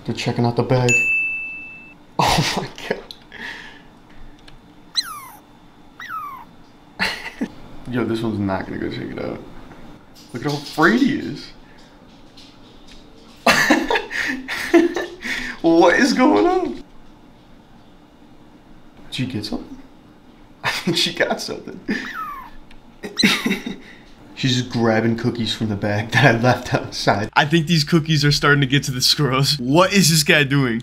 They're checking out the bag. Oh my god. Yo, this one's not gonna go check it out. Look at how afraid he is. What is going on? Did she get something? I think she got something. She's just grabbing cookies from the bag that I left outside. I think these cookies are starting to get to the squirrels. What is this guy doing?